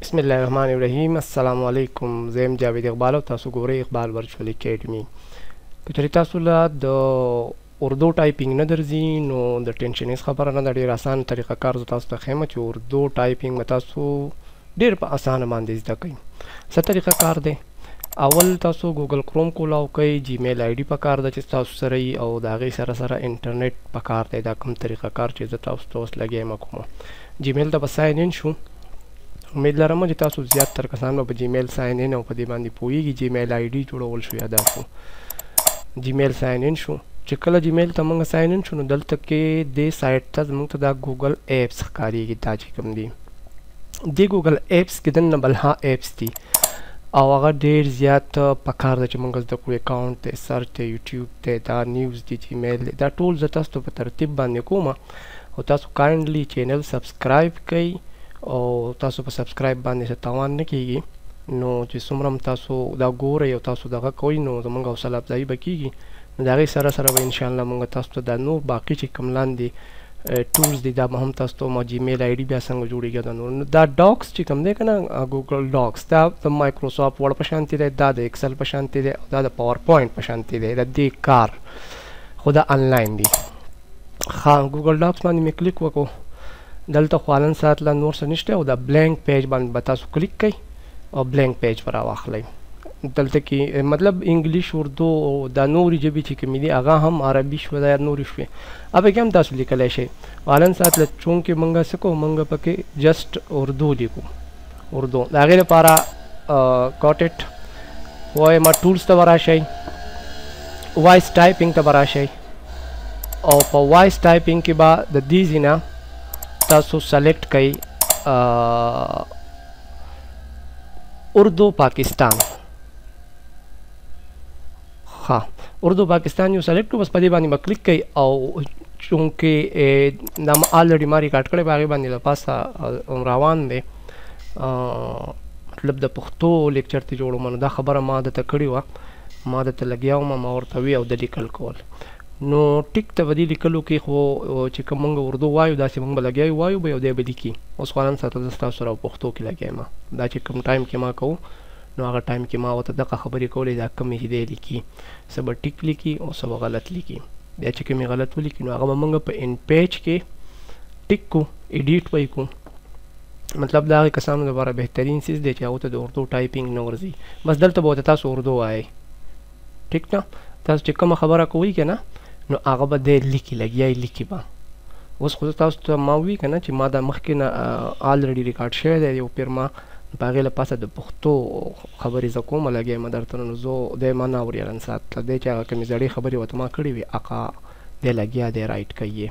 بسم الله الرحمن الرحیم. السلام علیکم. زم جاوید اقبال او تاسو ګورئ اقبال ورچوال اکیډمي. کچری تاسو له د اردو ټایپینګ نه درځي نو د ټینشن هیڅ خبره نه ده. ډېر اسان طریقه کار زه تاسو ته ښیم چې اردو ټایپینګ به تاسو ډېر په اسانه باندې زده کوئ. څه طریقه کار دی؟ اول تاسو ګوګل کروم کولاو کوئ، جیمیل آی ډي پکار ده چې تاسو سره وي او د هغې سره سره انټرنیټ پکار دی. دا کوم طریقه کار چې زه تاسو ته اوس لګیم کوم. جیمیل ته به ساین ان شو. امید لرم چې تاسو زیات تر کسان به په جیمیل ساین ان او په دې باندې پوهیږي. جیمیل آی ډي جوړول شو یا دا شو جیمیل ساین ان شو. چې کله جیمیل ته موږ ساین ان شو نو دلته کې دې سایټ ته زموږ ته دا ګوګل ایپس ښکارېږي. دا چې کوم دي دې ګوګل ایپس کې دننه بل ها ایپس دي او هغه ډېر زیات پکار ده چې موږ زده کړو. اکاونټ دی، سرچ دی، یوټیوب دی، دا نیوز دی، جیمیل دی، دا ټول زه تاسو ته په ترتیب باندې کوم او تاسو کایندلی چینل سبسکرایب کړئ او تاسو په سبسکرایب باندې څه تاوان نه کیږي. نو چې څومره تاسو دا ګورئ او تاسو دغه کوئ نو زموږ حوصله افزایي به کیږي. نو د هغې سره سره به انشاءالله موږ تاسو ته دا نور باقي چې کوم لاندې ټولز دي دا به هم تاسو ته ما جیمیل آی ډي بیا څنګه جوړېږي دا نور. دا ډاکس چې کوم دی که نه ګوګل ډاکس دا د مایکروسافټ ورډ په شانتې دی، دا د ایکسل په شانتې دی او دا د پاور پوینټ په شانتې دی. د دې کار خو دا انلاین دی. ښه ګوګل ډاکس باندې مې کلیک وکړو. دلته خو حالن ساعت لا نور څه نشته او دا بلینک پیج باندې به تاسو کلیک کوئ او بلینک پیج به راواخلئ. دلته کې مطلب انګلیش، اردو او دا نورې ژبې چې کومې دي هغه هم عربي شوه دا نورې شوې هغه کې هم تاسو لیکلی شئ. حالن ساعت له چونکې موږ څه کوو موږ پکې جسټ اردو لیکو. اردو د هغې لپاره ګاټ اټ وایم ټولز ته به راشئ، وایس ټایپینګ ته به راشئ او په وایس ټایپینګ کې به د دې ځینه تاسو سلیکټ کړئ اردو پاکستان. ها اردو پاکستان یو سلیکټ کړو، بس په دې باندې به کلیک کړئ او چونکې دا آلریډي ما ریکارډ کړی په هغې باندې له پاسه روان دی مطلب د پښتو لیکچر ته جوړوم. نو دا خبره ما درته کړې وه، ما درته لګیا وم ما ورته وي او د لیکل کول. نو ټیک ته به دې لیکلو کې خو چې کوم موږ اردو وایو داسې موږ به لګیا وایو به یو دی به لیکي. اوس خو نن ساعت زه ستاسو سره پښتو کې لګیا یم. دا چې کوم ټایم کې ما کوو نو هغه ټایم کې ما ورته دغه خبرې کولې دا کومې چې دی لیکي څه به ټیک لیکي او څه به غلط لیکي. بیا چې کومې غلط ولیکي نو هغه به موږ په ان پیج کې ټیک کو، ایډیټ به یې کو. مطلب د هغې کسانو لپاره بهترین څیز دی چې هغو ته د اردو ټایپینګ نه ورځي. بس دلته به ورته تاسو اردو وایئ. ټیک نه تاسو چې کومه خبره کوئ که نه نو هغه به دی لیکي، لګیا یې لیکي به. اوس خو تاسو ته ما ووي که نه چې ما دا مخکې نه آلریډي ریکارډ شوی دی یو پیر ما په هغې له پاسه د پښتو خبرې زه کومه لګیا یم درته نو زه دی ما نه اوري نن ساعت دی چې هغه کومې زړې خبرې ورته ما کړې وي هغه دی لګیا دی رایټ کوي.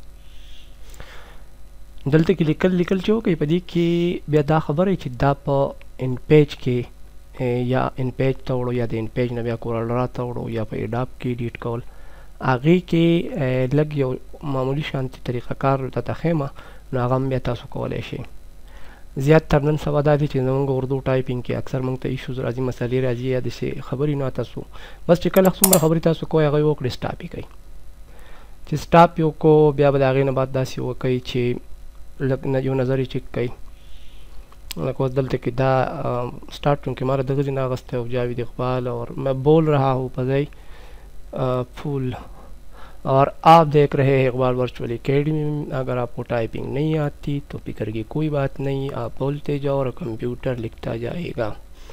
دلته کې لیکل چې وکړئ په دې کې بیا دا خبره چې دا په ان پیج کې یا ان پیج ته وړو یا د ان پیج نه بیا کورلرا ته وړو یا په ایډاپ کې ایډیټ کول هغې کې لږ یو معمولي شانتي طریقه کار درته ښیم نو هغه هم بیا تاسو کولی شئ. زیات تر نن سبا دا دی چې زموږ اردو ټایپینګ کې اکثر موږ ته ایشوز راځي، مسلې راځي یا داسې خبرې نو تاسو بس چې کله څومره خبرې تاسو کوئ هغه یې وکړئ سټاپ یې کوئ. چې سټاپ یې وکړو بیا به د هغې نه بعد داسې وکئ چې لږ یو نظر یې چک کئ. لکه اوس دلته کې دا سټارټ چونکې ما دغه ځای نه اخیستی او جاوید اقبال اور میں بول رہا ہوں پذئی پھول اور آپ دیکھ رہے ہیں اقبال ورچوال اکیڈمی. اگر آپ کو ٹائپنگ نہیں آتی تو فکر کی کوئی بات نہیں، آپ بولتے جاؤ اور کمپیوٹر لکھتا جائے گا.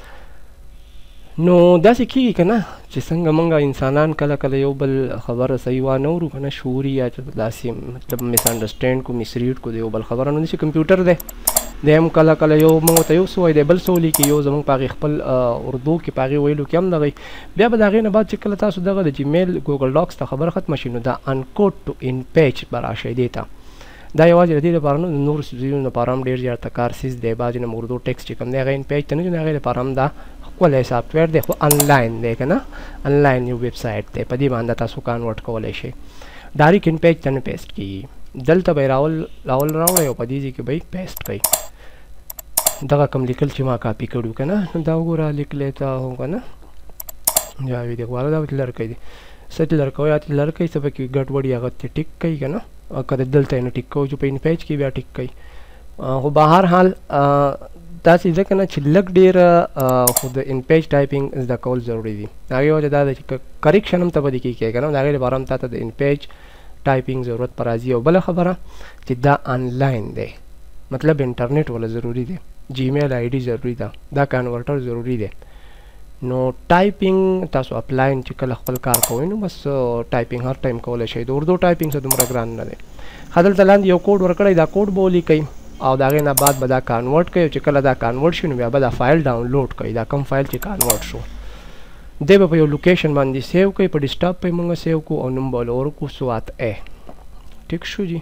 نو داسې کېږي که نه چې څنګه موږ انسانان کله کله یو بل خبره صحیح وانه اورو که نه شعوري یا داسې مطلب مس انډرسټینډ کو مسریډ کو د یو بل خبره نو داسې کمپیوټر دی دی هم کله کله یو موږ ته یو څه وایي دی بل څه ولیکي. یو زموږ په هغې خپل اردو کې په هغې ویلو کې هم دغه بیا به د هغې نه بعد چې کله تاسو دغه د جیمیل ګوګل ډاکس ته خبره ختمه شي نو دا انکوډ ټو ان پیج به راشئ دې ته. دا یوازې د دې لپاره نه د نورو څیزونو لپاره هم ډېر زیاته کار څیز دی. بعضې نه اردو ټیکسټ چې کوم دی هغه ان پیج ته نه ځي نو هغې لپاره هم دا ښکلی سافټویر دی خو انلاین دی که نه انلاین یو ویب سایټ دی په دې باندې تاسو کانورټ کولی شئ. ډایرکټ ان پیج ته نه پیسټ کېږي. دلته به یې راوړئ او په دې ځای کې به یې پیسټ کړئ. دغه کوم لیکل چې ما کاپي کړو که نه نو دا وګوره لیک لیتا هو که نه جاوید اقبال دا ورته لرې کوئ دی څه چې لر کوئ یا ته لر کوئ څه پکې ګډوډي هغه ته ټیک کوئ که نه که دلته یې نه ټیک کوو چې په ان پیج کې بیا ټیک کوئ. خو به هر حال تاسې ځکه نه چې لږ ډېره خو د ان پیج ټایپینګ زده کول ضروري دي. د هغې وجه دا ده چې کریکشن هم ته په دې کې کیږي که نه، د هغې لپاره هم تا ته د ان پیج ټایپینګ ضرورت پر راځي. او بله خبره چې دا آنلاین دی، مطلب انټرنیټ ولا ضروري دی، جیمیل آی ډي ضروري ده، دا کنورټر ضروري دی. نو ټایپینګ تاسو اپلاین چې کله خپل کار کوئ نو بس ټایپینګ هر ټایم کولی شئ. د اردو ټایپینګ څه دومره ګران نه دی. ښه دلته لاندې یو کوډ ورکړی، دا کوډ به ولیکئ او د هغې نه بعد به دا کنورټ کوئ. چې کله دا کنورټ شي نو بیا به دا فایل ډاونلوډ کوئ، دا کوم فایل چې کنورټ شو دی به په یو لوکیشن باندې سیو کوئ، په ډیسکټاپ پې موږ سیو کوو او نوم به ورکړو سوات ای. ټیک شو جي،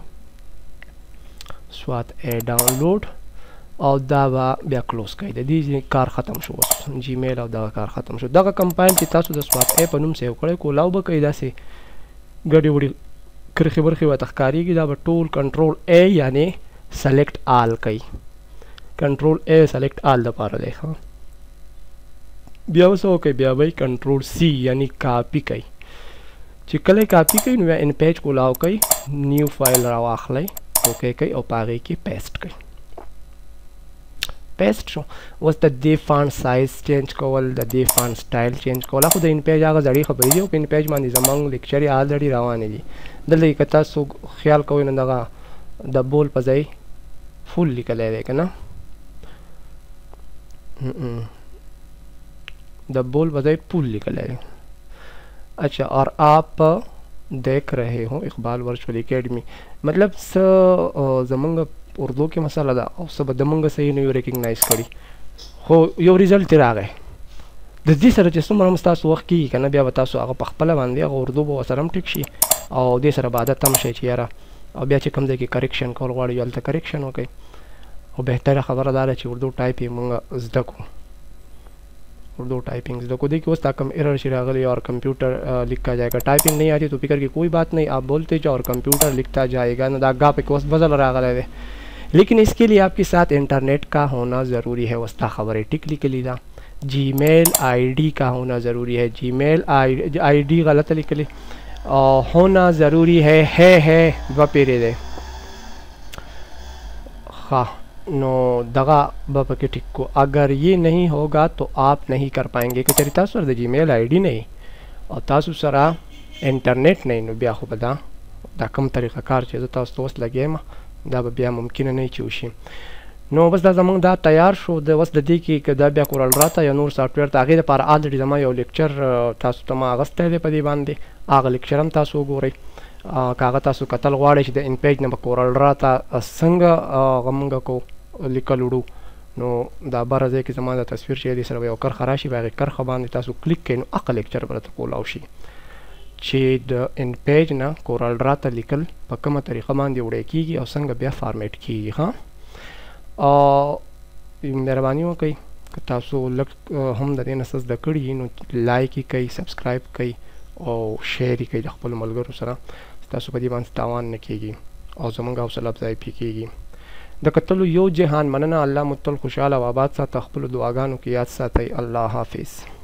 سوات ای ډاونلوډ او دا به بیا کلوز کوئ. د دې کار ختم شو، اوس جیمیل او دغه کار ختم شو. دغه کمپایل چې تاسو د سوات ای په نوم سیو کړی کولاو به کوئ، داسې ګډې وډې کرښې برخې ورته ښکارېږي، دا به ټول کنټرول ای یعنې سلیکټ آل کوي. کنټرول ای سلیکټ آل دپاره دی. ښه بیا به څه وکئ، بیا به کنټرول سی یعنې کاپي کوي. چې کله یې کاپي کوئ نو بیا ان پیج کولاو کوئ، نیو فایل راواخلئ، اوکې کوئ او په هغې کې پیسټ کوئ. پیسټ شو. اوس د دې فانټ سایز چینج کول، د دې فانټ سټایل چینج کول، خو د ان پیج هغه زړې خبرې دي او په ان پیج باندې زموږ لیکچرې الریډي روانې دي. دلته که تاسو خیال کوئ نو دغه د بول په ځای فول لیکلی دی که نه، د بول په ځای پول لیکلی دی. اچھا اور آپ دیکھ رہے ہو اقبال ورچوئل اکیډمي، مطلب څه زمونږ اردو کې مسله ده او څه به دمونږ صحیح نه یو ریکګنایز کړي، خو یو ریزلټ یې راغی. د دې سره چې څومره هم ستاسو وخت کېږي که نه، بیا به تاسو هغه په خپله باندې هغه اردو به ورسره هم ټیک شي او دې سره به عادت هم شئ چې یاره او بیا چې کوم ځای کې کریکشن کول غواړئ هلته کریکشن وکئ. او بهتره خبره دا ده چې اردو ټایپ یې مونږ زده کړو، اردو टाइपिंग देखो देखिए उस ताकम एरर शिरागली और कंप्यूटर लिखा जाएगा। टाइपिंग नहीं आती तो फिक्र की कोई बात नहीं, आप बोलते जाओ और कंप्यूटर लिखता जाएगा ना। दागा पे कोस बदल रहा है, लेकिन इसके लिए आपके साथ इंटरनेट का होना ज़रूरी है। वस्ता खबर टिक लिख लीदा। जीमेल आईडी का होना ज़रूरी है। जीमेल आईडी गलत लिख ली होना ज़रूरी है वपेरे दे हाँ नो दगा बप के टिक को। अगर ये नहीं होगा तो आप नहीं कर पाएंगे कि चरिता सर दे जीमेल आईडी नहीं और तासु सरा इंटरनेट नहीं नो बिया खुबदा दा कम तरीका कार चीज़ तास दोस्त लगे मा दा बिया मुमकिन नहीं चूशी नो बस दा जमंग दा तैयार शो द बस दी की दा बिया कोरल राता या नूर सॉफ्टवेयर ताकि दे पार ऑलरेडी जमा यो लेक्चर तासु तमा अगस्त दे पदी बांधे आग लेक्चर हम तासु गोरे कागज तासु कतल वाड़े द इन पेज न कोरल राता संग गमंग को लिकलुडू नो दा बारजे की जमा दा तस्वीर شه دي سره یو کر خراشي باغ کر خبان تاسو کلیک کین اقل لیکچر برته کولاو شي چې د ان پیج نه کورال راته لیکل په کومه طریقه باندې وړي کیږي او څنګه بیا فارمیټ کیږي ها او مهرباني وکړئ که تاسو لږ هم د دې نسز د کړی نو لایک کړئ سبسکرایب کړئ او شیر کړئ د خپل ملګرو سره تاسو په دې باندې تاوان نه کیږي او زمونږ حوصله افزایی کیږي د کتلو یو جهان مننه الله متل خوشاله و آباد ساته خپل دعاګانو کې یاد ساتئ الله حافظ